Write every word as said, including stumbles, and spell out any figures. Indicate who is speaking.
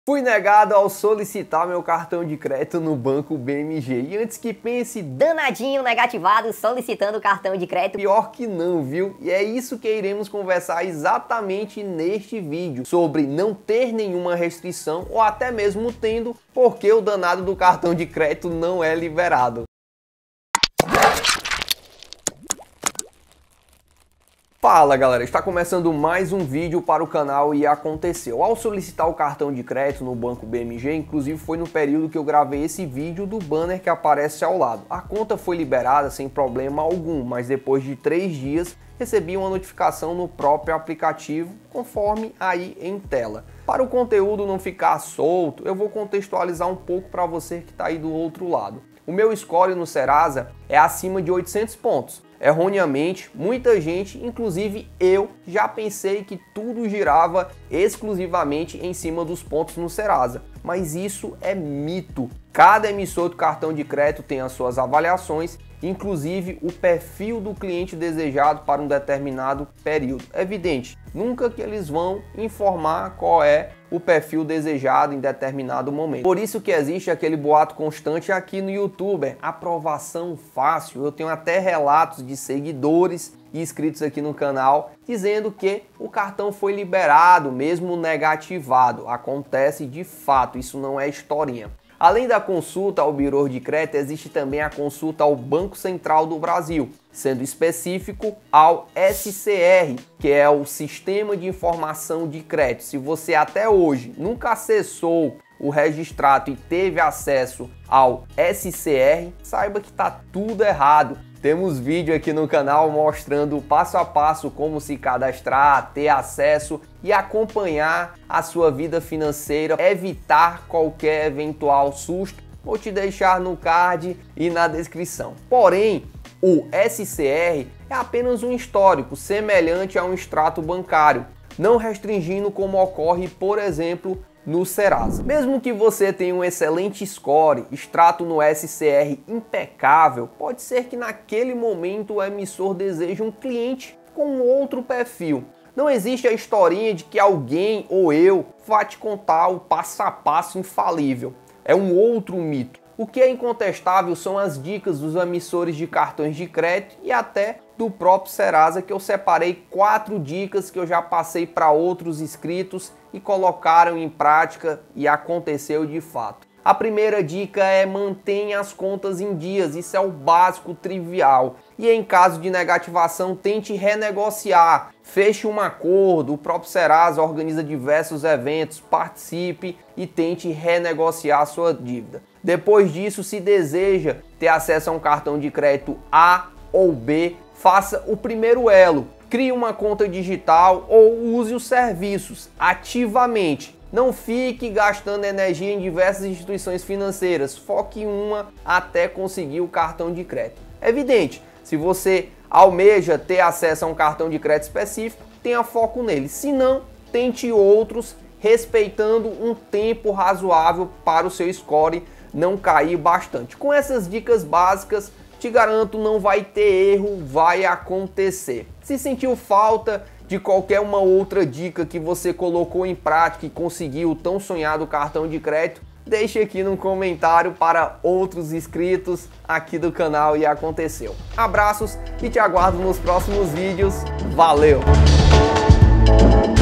Speaker 1: Fui negado ao solicitar meu cartão de crédito no banco B M G. E antes que pense,
Speaker 2: danadinho negativado solicitando o cartão de crédito.
Speaker 1: Pior que não, viu? E é isso que iremos conversar exatamente neste vídeo. Sobre não ter nenhuma restrição ou até mesmo tendo, porque o danado do cartão de crédito não é liberado. Fala galera, está começando mais um vídeo para o canal e aconteceu. Ao solicitar o cartão de crédito no banco B M G, inclusive foi no período que eu gravei esse vídeo do banner que aparece ao lado. A conta foi liberada sem problema algum, mas depois de três dias recebi uma notificação no próprio aplicativo, conforme aí em tela. Para o conteúdo não ficar solto, eu vou contextualizar um pouco para você que está aí do outro lado. O meu score no Serasa é acima de oitocentos pontos. Erroneamente, muita gente, inclusive eu, já pensei que tudo girava exclusivamente em cima dos pontos no Serasa. Mas isso é mito. Cada emissor do cartão de crédito tem as suas avaliações, inclusive o perfil do cliente desejado para um determinado período. É evidente, nunca que eles vão informar qual é o perfil desejado em determinado momento. Por isso que existe aquele boato constante aqui no YouTube, aprovação fácil. Eu tenho até relatos de seguidores e inscritos aqui no canal dizendo que o cartão foi liberado, mesmo negativado. Acontece de fato, isso não é historinha. Além da consulta ao Bureau de Crédito, existe também a consulta ao Banco Central do Brasil, sendo específico ao S C R, que é o Sistema de Informação de Crédito. Se você até hoje nunca acessou o registrado e teve acesso ao S C R, saiba que está tudo errado. Temos vídeo aqui no canal mostrando passo a passo como se cadastrar, ter acesso e acompanhar a sua vida financeira, evitar qualquer eventual susto. Vou te deixar no card e na descrição. Porém, o S C R é apenas um histórico semelhante a um extrato bancário, não restringindo como ocorre, por exemplo, no Serasa. Mesmo que você tenha um excelente score, extrato no S C R impecável, pode ser que naquele momento o emissor deseje um cliente com outro perfil. Não existe a historinha de que alguém ou eu vá te contar o passo a passo infalível. É um outro mito. O que é incontestável são as dicas dos emissores de cartões de crédito e até do próprio Serasa, que eu separei quatro dicas que eu já passei para outros inscritos e colocaram em prática e aconteceu de fato. A primeira dica é mantenha as contas em dias, isso é o básico trivial. E em caso de negativação, tente renegociar, feche um acordo, o próprio Serasa organiza diversos eventos, participe e tente renegociar a sua dívida. Depois disso, se deseja ter acesso a um cartão de crédito A ou B, faça o primeiro elo, crie uma conta digital ou use os serviços ativamente. Não fique gastando energia em diversas instituições financeiras, foque em uma até conseguir o cartão de crédito. É evidente, se você almeja ter acesso a um cartão de crédito específico, tenha foco nele. Se não, tente outros, respeitando um tempo razoável para o seu score não cair bastante. Com essas dicas básicas, te garanto, não vai ter erro, vai acontecer. Se sentiu falta de qualquer uma outra dica que você colocou em prática e conseguiu o tão sonhado cartão de crédito, deixe aqui no comentário para outros inscritos aqui do canal e aconteceu. Abraços e te aguardo nos próximos vídeos. Valeu!